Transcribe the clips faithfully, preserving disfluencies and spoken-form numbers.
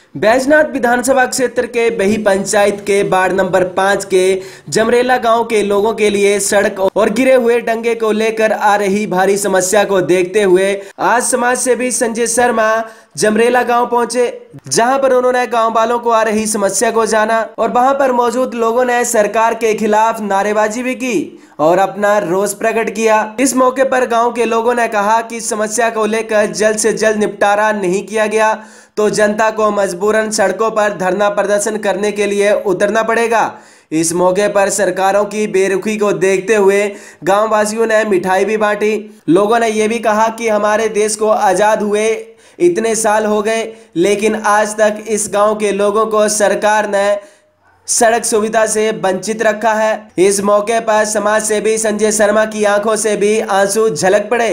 बैजनाथ विधानसभा क्षेत्र के बही पंचायत के वार्ड नंबर पाँच के जमरेला गांव के लोगों के लिए सड़क और गिरे हुए डंगे को लेकर आ रही भारी समस्या को देखते हुए आज समाज सेवी संजय शर्मा जमरेला गांव पहुंचे, जहां पर उन्होंने गांव वालों को आ रही समस्या को जाना और वहां पर मौजूद लोगों ने सरकार के खिलाफ नारेबाजी भी की और अपना रोष प्रकट किया। इस मौके पर गांव के लोगों ने कहा कि समस्या को लेकर जल्द से जल्द निपटारा नहीं किया गया तो जनता को मजबूरन सड़कों पर धरना प्रदर्शन करने के लिए उतरना पड़ेगा। इस मौके पर सरकारों की बेरुखी को देखते हुए गांव वासियों ने मिठाई भी बांटी। लोगों ने यह भी कहा कि हमारे देश को आजाद हुए इतने साल हो गए, लेकिन आज तक इस गांव के लोगों को सरकार ने सड़क सुविधा से वंचित रखा है। इस मौके पर समाज सेवी संजय शर्मा की आंखों से भी आंसू झलक पड़े।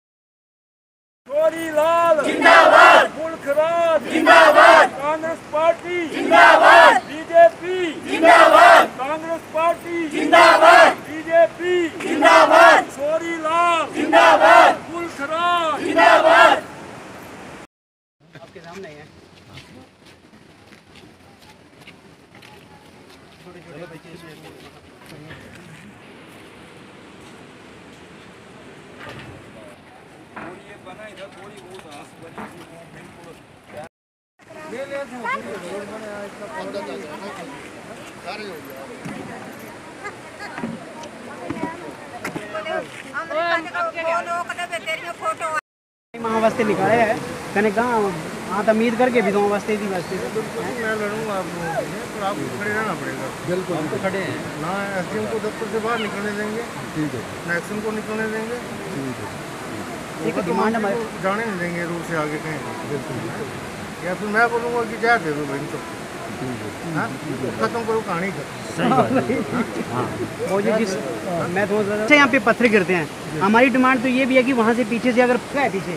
जिंदाबाद, मुल्क राज जिंदाबाद, कांग्रेस पार्टी जिंदाबाद, बीजेपी जिंदाबाद, कांग्रेस पार्टी जिंदाबाद, बीजेपी जिंदाबाद, छोरी लाल जिंदाबाद, मुल्क राज जिंदाबाद। आपके सामने है छोटे छोटे बच्चे बना इधर थोड़ी बहुत आस बनी ले ले रोड बना इसका पौधा सारे हो गया वहाँ वास्ते निकाले है कने गाँव हाँ तो उम्मीद करके भी गाँव वास्ते थी वास्ते मैं लड़ूंगा आप लोगों के लिए, तो आपको खड़े रहना पड़ेगा। बिल्कुल हम तो खड़े हैं ना एसडीएम को दफ्तर से बाहर निकलने देंगे, ठीक है, ना एक्शन को निकलने देंगे, ठीक है, एक डिमांड हमारे जाने नहीं देंगे रोड से आगे कहीं, या फिर मैं बोलूँगा कि क्या दे दो भाई तो खत्म करो कहानी खत्म। वो जो जिस मैं तो अच्छा यहाँ पे पत्थर गिरते हैं, हमारी डिमांड तो ये भी है कि वहाँ से पीछे से अगर है पीछे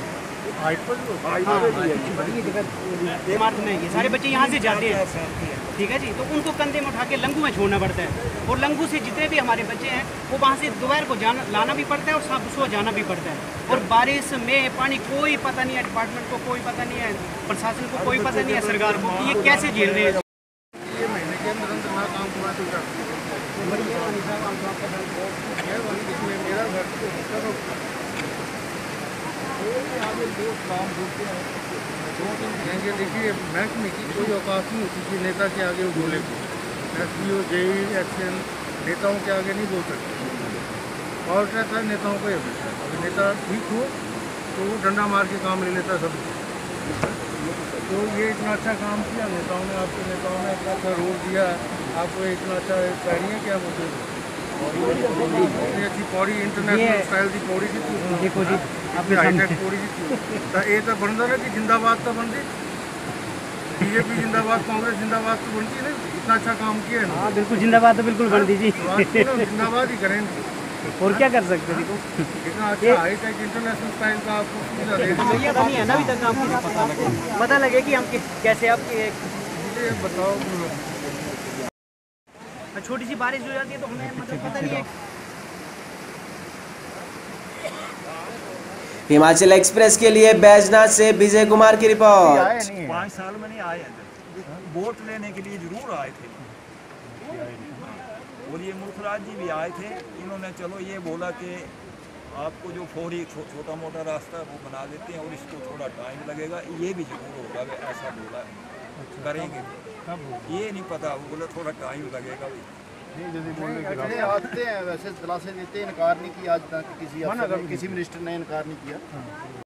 मार्ग में है सारे बच्चे यहाँ से जाते हैं, ठीक है जी, तो उनको कंधे में उठा के लंगू में छोड़ना पड़ता है और लंगू से जितने भी हमारे बच्चे हैं वो वहाँ से दोपहर को जाना लाना भी पड़ता है और शाम सुबह जाना भी पड़ता है। और बारिश में पानी कोई पता नहीं है, डिपार्टमेंट को कोई पता नहीं है, प्रशासन को कोई पता नहीं है, सरकार को ये कैसे झेल रहे हैं। ये महीने के अंदर अंदर ना काम हुआ तो मेरा घर आगे दो काम होते हैं, दो दिन कहेंगे देखिए महकमे की कोई औकात नहीं होती कि नेता के आगे वो बोले, S P O J action नेताओं के आगे नहीं बोल सकते। और कहता है नेताओं को ये होता है अगर नेता ठीक हो तो वो डंडा मार के काम ले लेता सब। तो ये इतना अच्छा काम किया नेताओं ने, आपके नेताओं ने इतना अच्छा रोड दिया, आपको इतना अच्छा चाहिए क्या बोलते हैं इतनी अच्छी पौड़ी इंटरनेशनल स्टाइल की पौड़ी थी, देखो जी आपने हाईटेक पौड़ी थी तो ये तो बनता ना कि जिंदाबाद तो बनती, बीजेपी जिंदाबाद, कांग्रेस जिंदाबाद तो बनती है ना, इतना अच्छा काम किया है ना। हाँ बिल्कुल जिंदाबाद तो बिल्कुल बनती जी, जिंदाबाद ही करेंगे और क्या कर सकते हैं। देखो इतना अच्छा हाईटेक इंटरनेशनल स्टाइल का आपको सुविधा दे नहीं है ना अभी तक, आपको पता लगे पता लगे कि हम कैसे आपके बताओ। छोटी सी बारिश हो जाती है तो हमें मतलब पता नहीं है। हिमाचल एक्सप्रेस के लिए बैजनाथ से विजय कुमार की रिपोर्ट। पाँच साल में नहीं आए, वोट लेने के लिए जरूर आए थे और ये मुल्खराज जी भी आए थे, इन्होंने चलो ये बोला कि आपको जो फौरी छो, छोटा मोटा रास्ता है वो बना देते हैं और इसको थोड़ा टाइम लगेगा, ये भी जरूर होगा, ऐसा बोला करेंगे। ये नहीं पता, वो बोला थोड़ा टाइम लगेगा भाई। आते हैं वैसे दिलासे देते, इनकार नहीं किया आज तक किसी किसी मिनिस्टर ने इनकार नहीं किया।